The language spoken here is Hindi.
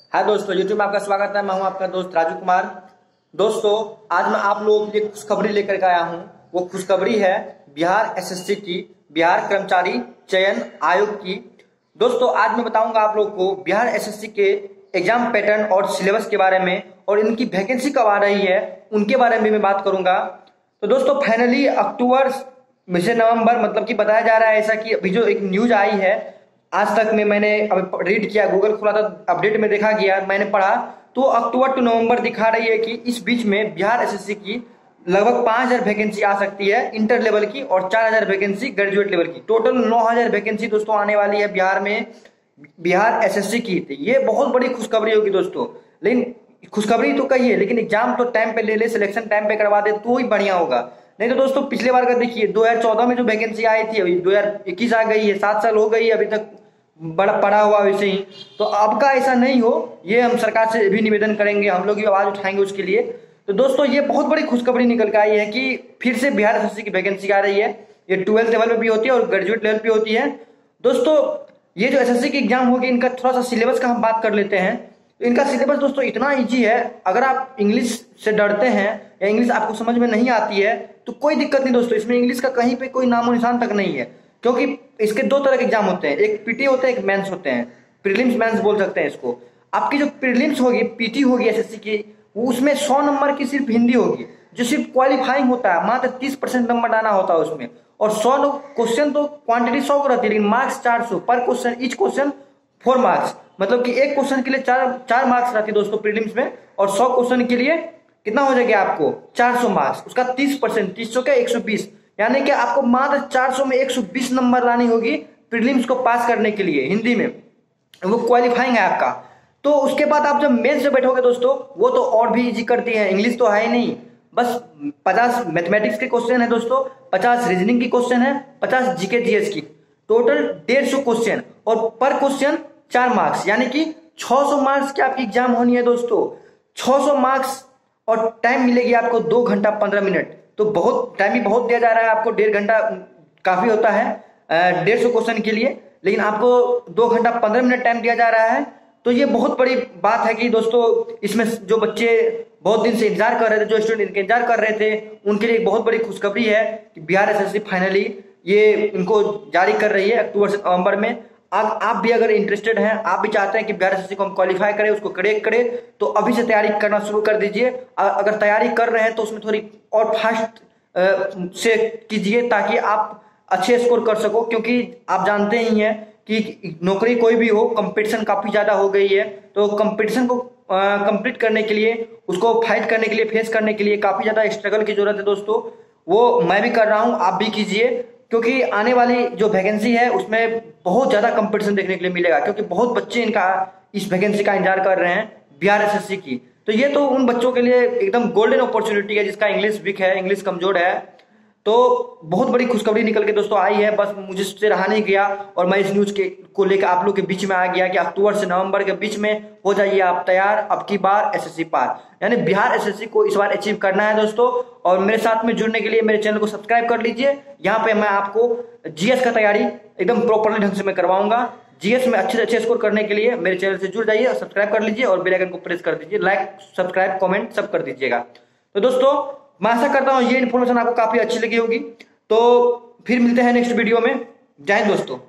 हाय दोस्तों, यूट्यूब में आपका स्वागत है। मैं हूं आपका दोस्त राजू कुमार। दोस्तों, आज मैं आप लोगों के लिए खुशखबरी लेकर के आया हूं। वो खुशखबरी है बिहार एसएससी की, बिहार कर्मचारी चयन आयोग की। दोस्तों, आज मैं बताऊंगा आप लोगों को बिहार एसएससी के एग्जाम पैटर्न और सिलेबस के बारे में, और इनकी वैकेंसी कब आ रही है उनके बारे में मैं बात करूंगा। तो दोस्तों, फाइनली अक्टूबर से नवंबर, मतलब कि बताया जा रहा है ऐसा कि अभी जो एक न्यूज आई है आज तक में, मैंने अभी रीड किया, गूगल खुला था, अपडेट में देखा गया, मैंने पढ़ा, तो अक्टूबर टू नवंबर दिखा रही है कि इस बीच में बिहार एसएससी की लगभग 5000 वैकेंसी आ सकती है इंटर लेवल की, और 4000 वैकेंसी ग्रेजुएट लेवल की। टोटल 9000 वैकेंसी दोस्तों आने वाली है बिहार में, बिहार एसएससी की। तो ये बहुत बड़ी खुशखबरी होगी दोस्तों। लेकिन खुशखबरी तो कही है, लेकिन एग्जाम तो टाइम पे ले ले, सिलेक्शन टाइम पे करवा दे तो ही बढ़िया होगा। नहीं तो दोस्तों, पिछले बार का देखिए 2014 में जो वैकेंसी आई थी, अभी 2021 आ गई है, 7 साल हो गई, अभी तक बड़ा पड़ा हुआ वैसे ही। तो अब का ऐसा नहीं हो, ये हम सरकार से भी निवेदन करेंगे, हम लोग भी आवाज उठाएंगे उसके लिए। तो दोस्तों, ये बहुत बड़ी खुशखबरी निकल के आई है कि फिर से बिहार एसएससी की वैकेंसी आ रही है। ये 12th लेवल पे भी होती है और ग्रेजुएट लेवल पे होती है। दोस्तों, ये जो एसएससी की एग्जाम होगी, इनका थोड़ा सा सिलेबस का हम बात कर लेते हैं। तो इनका सिलेबस दोस्तों इतना ईजी है, अगर आप इंग्लिश से डरते हैं या इंग्लिश आपको समझ में नहीं आती है तो कोई दिक्कत नहीं दोस्तों। इसमें इंग्लिश का कहीं पे कोई नामो निशान तक नहीं है, क्योंकि इसके दो तरह के एग्जाम होते हैं, एक पीटी होते हैं, एक मेंस होते हैं, प्रीलिम्स मेंस बोल सकते हैं इसको। आपकी जो प्रीलिम्स होगी, पीटी होगी एसएससी की, उसमें 100 नंबर की सिर्फ हिंदी होगी, जो सिर्फ क्वालिफाइंग होता है, मात्र 30% नंबर डालना होता है उसमें। और 100 क्वेश्चन तो क्वांटिटी 100 को रहती है, लेकिन मार्क्स 400 पर क्वेश्चन, ईच क्वेश्चन 4 मार्क्स, मतलब कि एक क्वेश्चन के लिए चार मार्क्स रहती है दोस्तों प्रीलिम्स में, और 100 क्वेश्चन के लिए कितना हो जाएगा आपको 400 मार्क्स, उसका 30%, 300 का 120, यानी कि आपको मात्र 400 में 120 नंबर लानी होगी प्रीलिम्स को पास करने के लिए हिंदी में, वो क्वालिफाइंग है आपका। तो उसके बाद आप जब मेंस से बैठोगे दोस्तों, वो तो और भी इजी करती है। इंग्लिश तो है ही नहीं, बस 50 मैथमेटिक्स के क्वेश्चन है दोस्तों, 50 रीजनिंग की क्वेश्चन है, 50 जीके जीएस की, टोटल 150 क्वेश्चन, और पर क्वेश्चन 4 मार्क्स, यानी कि 600 मार्क्स की आपकी एग्जाम होनी है दोस्तों। 600 मार्क्स, और टाइम मिलेगी आपको 2 घंटा 15 मिनट। तो बहुत टाइम भी बहुत दिया जा रहा है आपको, 1.5 घंटा काफी होता है 150 क्वेश्चन के लिए, लेकिन आपको 2 घंटा 15 मिनट टाइम दिया जा रहा है। तो ये बहुत बड़ी बात है कि दोस्तों, इसमें जो बच्चे बहुत दिन से इंतजार कर रहे थे, जो स्टूडेंट इनके इंतजार कर रहे थे, उनके लिए बहुत बड़ी खुशखबरी है कि बिहार एसएससी फाइनली ये इनको जारी कर रही है अक्टूबर से नवंबर में। आप भी अगर इंटरेस्टेड हैं, आप भी चाहते हैं कि बिहार एसएससी को हम क्वालिफाई करें, उसको क्रैक करें, तो अभी से तैयारी करना शुरू कर दीजिए। अगर तैयारी कर रहे हैं तो उसमें थोड़ी और फास्ट से कीजिए, ताकि आप अच्छे स्कोर कर सको, क्योंकि आप जानते ही हैं कि नौकरी कोई भी हो, कंपटीशन काफी ज्यादा हो गई है। तो कंपटीशन को कंप्लीट करने के लिए, उसको फाइट करने के लिए, फेस करने के लिए काफी ज्यादा स्ट्रगल की जरूरत है दोस्तों। वो मैं भी कर रहा हूं, आप भी कीजिए, क्योंकि आने वाली जो वैकेंसी है उसमें बहुत ज्यादा कंपटीशन देखने के लिए मिलेगा, क्योंकि बहुत बच्चे इनका इस वैकेंसी का इंतजार कर रहे हैं बिहार एसएससी की। तो ये तो उन बच्चों के लिए एकदम गोल्डन अपॉर्चुनिटी है जिसका इंग्लिश वीक है, इंग्लिश कमजोर है। तो बहुत बड़ी खुशखबरी निकल के दोस्तों आई है, बस मुझे से रहा नहीं गया, और मैं इस न्यूज को लेकर आप लोग के बीच में आ गया कि अक्टूबर से नवंबर के बीच में हो जाइए आप तैयार, अब की बार एसएससी पार, यानी बिहार एसएससी को इस बार अचीव करना है दोस्तों। और मेरे साथ में जुड़ने के लिए मेरे चैनल को सब्सक्राइब कर लीजिए। यहाँ पे मैं आपको जीएस का तैयारी एकदम प्रॉपरली ढंग से मैं करवाऊंगा। जीएस में अच्छे से अच्छे स्कोर करने के लिए मेरे चैनल से जुड़ जाइए और सब्सक्राइब कर लीजिए, और बेल आइकन को प्रेस कर दीजिए, लाइक सब्सक्राइब कमेंट सब कर दीजिएगा। तो दोस्तों, मैं आशा करता हूँ ये इन्फॉर्मेशन आपको काफी अच्छी लगी होगी। तो फिर मिलते हैं नेक्स्ट वीडियो में। जय हिंद दोस्तों।